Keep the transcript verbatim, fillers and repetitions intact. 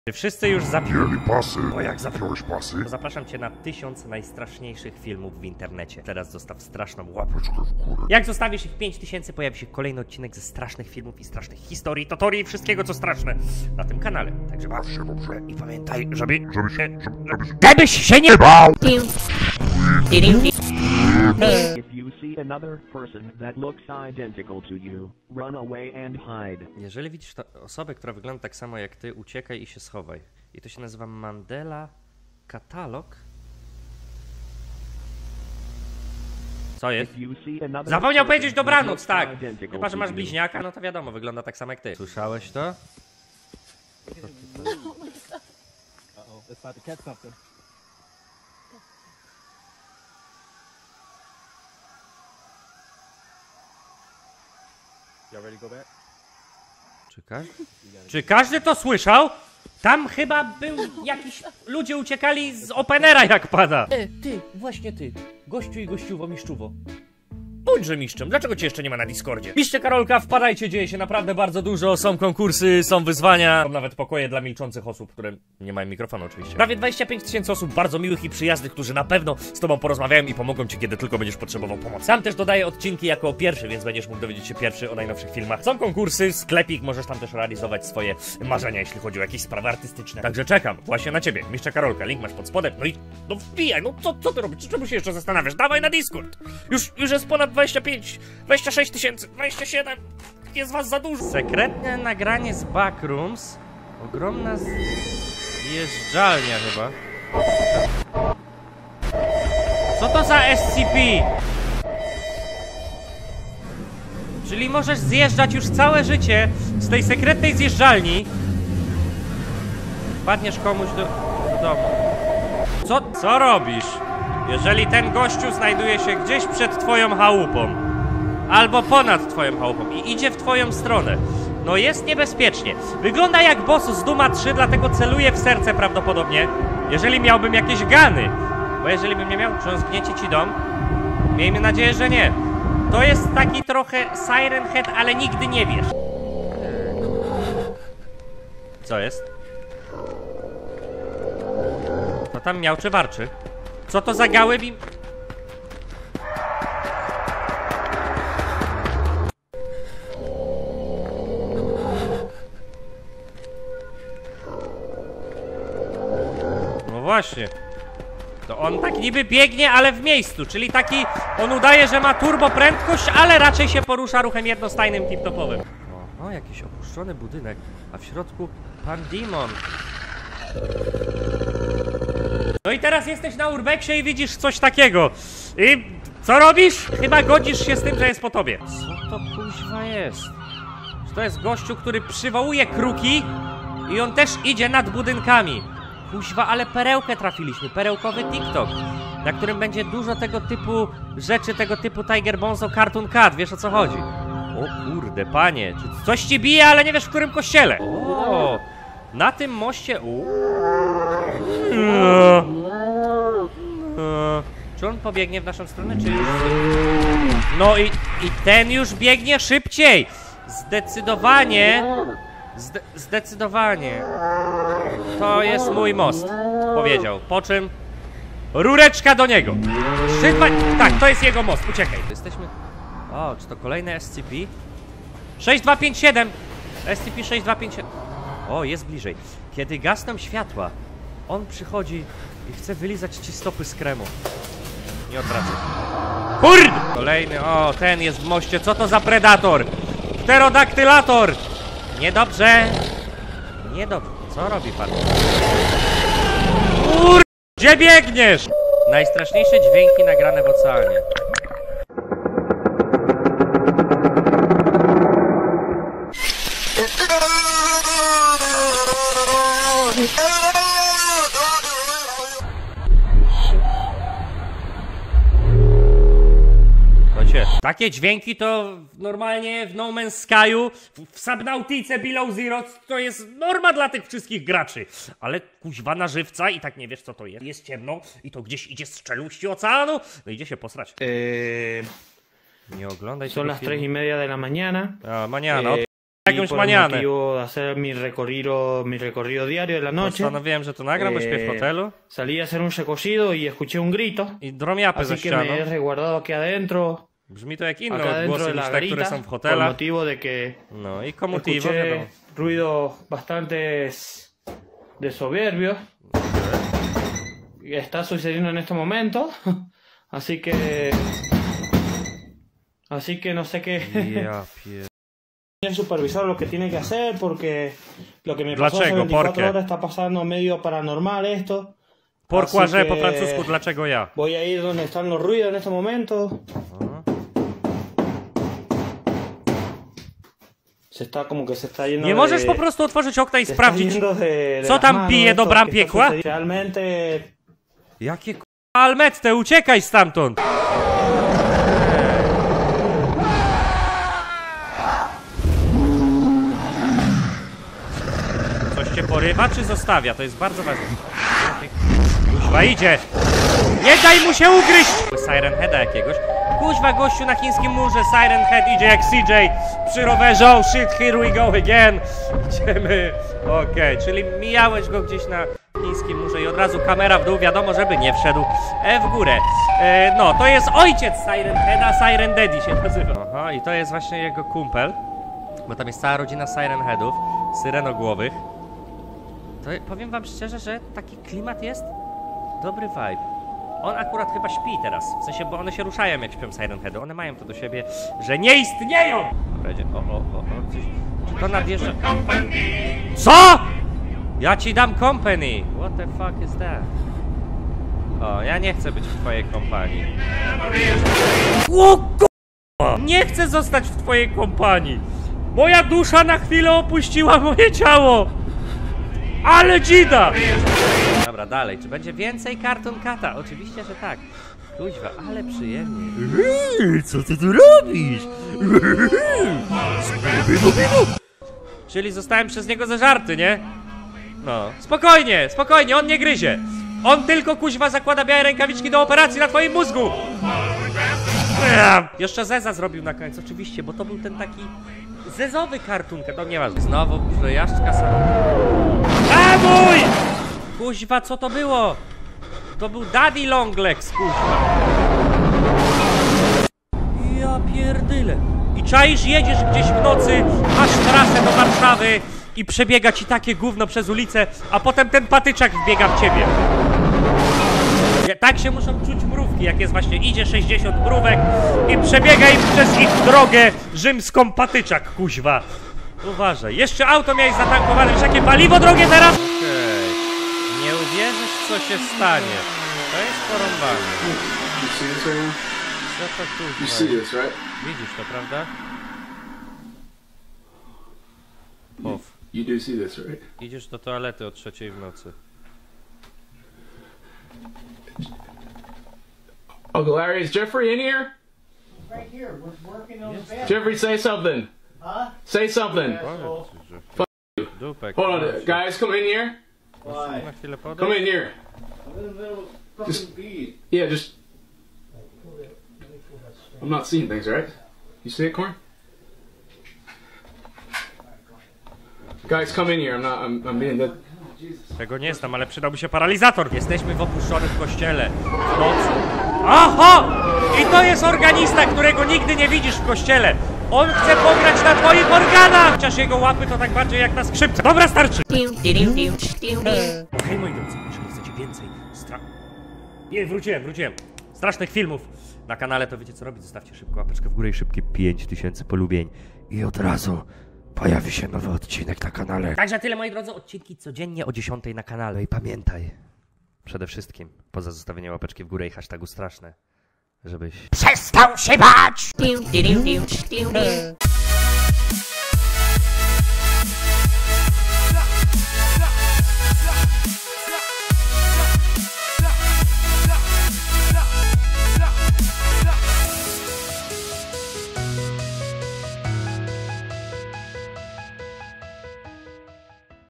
Wszyscy już zapięli pasy. O jak zapiąłeś pasy? Zapraszam cię na tysiąc najstraszniejszych filmów w internecie. Teraz zostaw straszną łapeczkę w górę. Jak zostawisz ich pięć tysięcy, pojawi się kolejny odcinek ze strasznych filmów i strasznych historii, totorii i wszystkiego co straszne na tym kanale. Także baw się dobrze i pamiętaj, żeby... Żebyś się... Żebyś... Żebyś się nie bał! If you see another person that looks identical to you, run away and hide. Jeżeli widzisz osobę, która wygląda tak samo jak ty, uciekaj i się schowaj. I to się nazywa Mandela Katalog. Co jest? Zapomniał powiedzieć dobranoc, tak! Chyba, że masz bliźniaka, no to wiadomo, wygląda tak samo jak ty. Słyszałeś to? Czy każdy, czy każdy to słyszał? Tam chyba był jakiś... Ludzie uciekali z openera jak pada. E, ty, właśnie ty. Gościu i gościuwo, miszczuwo. Bądźże mistrzem, dlaczego cię jeszcze nie ma na Discordzie? Mistrze Karolka, wpadajcie, dzieje się naprawdę bardzo dużo, są konkursy, są wyzwania, są nawet pokoje dla milczących osób, które nie mają mikrofonu oczywiście. Prawie dwadzieścia pięć tysięcy osób bardzo miłych i przyjaznych, którzy na pewno z tobą porozmawiają i pomogą ci, kiedy tylko będziesz potrzebował pomocy. Sam też dodaję odcinki jako pierwszy, więc będziesz mógł dowiedzieć się pierwszy o najnowszych filmach. Są konkursy, sklepik, możesz tam też realizować swoje marzenia, jeśli chodzi o jakieś sprawy artystyczne. Także czekam właśnie na ciebie, Mistrze Karolka, link masz pod spodem, no i no wbijaj, no co, co ty robisz, czemu się jeszcze zastanawiasz? Dawaj na Discord! Już, już jest ponad dwadzieścia pięć, dwadzieścia sześć tysięcy, dwadzieścia siedem, jest was za dużo. Sekretne nagranie z Backrooms. Ogromna zjeżdżalnia chyba. Co to za S C P? Czyli możesz zjeżdżać już całe życie z tej sekretnej zjeżdżalni. Wpadniesz komuś do, do domu. Co, co robisz? Jeżeli ten gościu znajduje się gdzieś przed twoją chałupą albo ponad twoją chałupą i idzie w twoją stronę, no jest niebezpiecznie. Wygląda jak boss z Duma trzy, dlatego celuje w serce prawdopodobnie. Jeżeli miałbym jakieś gany, bo jeżeli bym nie miał, czy on zgniecie ci dom? Miejmy nadzieję, że nie. To jest taki trochę Siren Head, ale nigdy nie wiesz. Co jest? To tam miał czy warczy? Co to za gały mi... No właśnie. To on tak niby biegnie, ale w miejscu, czyli taki... On udaje, że ma turbo prędkość, ale raczej się porusza ruchem jednostajnym tip-topowym. O, o, jakiś opuszczony budynek, a w środku pan Demon. No i teraz jesteś na urbexie i widzisz coś takiego. I co robisz? Chyba godzisz się z tym, że jest po tobie. Co to kuźwa jest? Czy to jest gościu, który przywołuje kruki i on też idzie nad budynkami? Kuźwa, ale perełkę trafiliśmy, perełkowy TikTok, na którym będzie dużo tego typu rzeczy, tego typu Tiger Bonzo Cartoon Cat, wiesz o co chodzi? O kurde, panie, czy coś ci bije, ale nie wiesz w którym kościele. O, na tym moście... Uuu. Czy on pobiegnie w naszą stronę, czy już... No i, i ten już biegnie szybciej! Zdecydowanie... Zde zdecydowanie... To jest mój most, powiedział. Po czym... Rureczka do niego! trzy, dwa... Tak, to jest jego most, uciekaj. Jesteśmy... O, czy to kolejne S C P? sześć dwa pięć siedem! S C P sześć dwa pięć siedem. O, jest bliżej. Kiedy gasną światła, on przychodzi i chce wylizać ci stopy z kremu. Nie odwracaj. Kurde! Kolejny, o, ten jest w moście. Co to za predator? Pterodaktylator! Niedobrze. Niedobrze. Co robi pan? Kurde! Gdzie biegniesz? Najstraszniejsze dźwięki nagrane w oceanie. Takie dźwięki to normalnie w No Man's Sky'u, w Subnautice Below Zero to jest norma dla tych wszystkich graczy. Ale kuźwa na żywca i tak nie wiesz co to jest. Jest ciemno i to gdzieś idzie z czeluści oceanu. No idzie się posrać. Eee... Nie oglądaj Son las tres y media de la mañana. A, mañana. Eh... jakąś por el manianę. motivo de hacer mi recorrido, mi recorrido diario de la noche. Postanowiłem, że to nagram, bo śpię w hotelu. Salí a hacer un recocido y escuché un grito. I dromiapę ze Así que me ścianą. he resguardado aquí adentro. Brzmi to jak inne Acá dentro odgłosy de niż la te, które garita. są w Por hotelach. motivo de que No i komotivo, wiadomo. escuché ruidos bastante de soberbios. Está sucediendo en este momento. Así que... Así que no sé qué... Ja pier... El supervisor lo que tiene que hacer porque lo que me pasó hace Dlaczego? veinticuatro ¿Por qué? horas está pasando medio paranormal esto. Pourquoi Así że po que francusku, dlaczego ja? Voy a ir donde están los ruidos en este momento. Se está como que se está yendo Nie de... możesz po prostu otworzyć okna i se está sprawdzić, yendo de, de co las tam manos pije do esto bram que está piekła? sucediendo. Realmente... Jakie k***a Almette, uciekaj stamtąd! Coś cię porywa, czy zostawia? To jest bardzo ważne. Kuźwa, idzie! Nie daj mu się ugryźć! Siren Heada jakiegoś. Kuźwa, gościu na chińskim murze. Siren Head idzie jak C J przy rowerze. Oh shit, here we go again. Idziemy. Okej, okay, czyli mijałeś go gdzieś na chińskim murze i od razu kamera w dół, wiadomo, żeby nie wszedł e, w górę. E, no, to jest ojciec Siren Heada, Siren Daddy się nazywa. Aha, i to jest właśnie jego kumpel, bo tam jest cała rodzina Siren Headów, syrenogłowych. To powiem wam szczerze, że taki klimat jest dobry vibe. On akurat chyba śpi teraz, w sensie, bo one się ruszają jak śpią Siren Heady. One mają to do siebie, że nie istnieją! Dobra, idzie. O, o, o, o, coś. Czy to nadjeżdża? Co?! Ja ci dam company! What the fuck is that? O, ja nie chcę być w twojej kompanii. O, k***a! Nie chcę zostać w twojej kompanii! Moja dusza na chwilę opuściła moje ciało! Ale dzida! Dobra, dalej. Czy będzie więcej Cartoon Cata? Oczywiście, że tak. Kuźwa, ale przyjemnie. Eee, co ty tu robisz? Czyli zostałem przez niego zeżarty, nie? No. Spokojnie, spokojnie, on nie gryzie. On tylko, kuźwa, zakłada białe rękawiczki do operacji na twoim mózgu. Eee, jeszcze Zeza zrobił na koniec, oczywiście, bo to był ten taki zezowy Cartoon Cat, to nieważne. Znowu przejażdżka samochodu. A mój! Kuźwa, co to było? To był Daddy Longlegs, kuźwa. Ja pierdyle. I czaisz, jedziesz gdzieś w nocy, masz trasę do Warszawy i przebiega ci takie gówno przez ulicę, a potem ten patyczak wbiega w ciebie. Tak się muszą czuć mrówki, jak jest właśnie, idzie sześćdziesiąt mrówek i przebiega im przez ich drogę rzymską patyczak, kuźwa. Uważaj, jeszcze auto miałeś zatankowane, wiesz jakie paliwo drogie teraz? Okej, okay. Nie uwierzysz, co się stanie. To jest porąbane. Co to kuźwa? Widzisz to, prawda? Pow. You do see this, right? Idziesz do toalety o trzeciej w nocy. Uncle Larry, is Jeffrey in here? Right here, we're working on the bathroom. Jeffrey, say something. Huh? Say something. Dupek. Hold on, guys, come in here. Why? Na chwilę podejść. Come in here. I'm in the middle of fucking bead. Yeah, just. I'm not seeing things, right? You see it, Corn? Guys, come in here. I'm not. I'm. I'm being dead. Tego nie znam, ale przydałby się paralizator. Jesteśmy w opuszczonym kościele. W nocy. Aha! I to jest organista, którego nigdy nie widzisz w kościele. On chce pograć na twoich organach! Chociaż jego łapy to tak bardziej jak na skrzypce. Dobra, starczy! Okej, okay, moi drodzy, jeżeli chcecie więcej stra... Nie, wróciłem, wróciłem. Strasznych filmów na kanale, to wiecie co robić. Zostawcie szybko łapeczkę w górę i szybkie pięć tysięcy polubień. I od razu pojawi się nowy odcinek na kanale. Także tyle, moi drodzy, odcinki codziennie o dziesiątej na kanale. I pamiętaj, przede wszystkim, poza zostawieniem łapeczki w górę i hashtagu straszne, żebyś przestał się bać!